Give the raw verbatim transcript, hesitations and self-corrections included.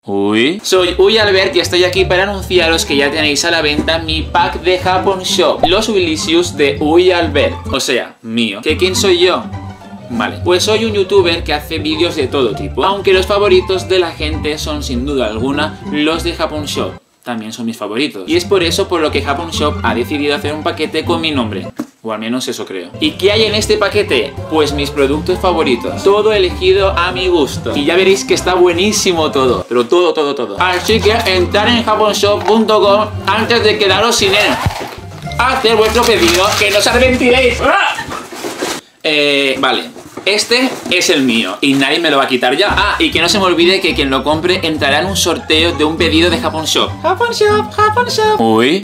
Uy. Soy Uy Albert y estoy aquí para anunciaros que ya tenéis a la venta mi pack de Japón Shop, los Willysius de Uy Albert, o sea, mío. ¿Que quién soy yo? Vale, pues soy un youtuber que hace vídeos de todo tipo, aunque los favoritos de la gente son sin duda alguna los de Japón Shop. También son mis favoritos. Y es por eso por lo que Japón Shop ha decidido hacer un paquete con mi nombre. O al menos eso creo. ¿Y qué hay en este paquete? Pues mis productos favoritos. Todo elegido a mi gusto. Y ya veréis que está buenísimo todo. Pero todo, todo, todo. Así que entrar en japón shop punto com antes de quedaros sin él. Hacer vuestro pedido, que no os arrepentiréis. ¡Ah! Eh, vale. Este es el mío y nadie me lo va a quitar ya. Ah, y que no se me olvide que quien lo compre entrará en un sorteo de un pedido de Japón Shop. Japón Shop, Japón Shop. Uy.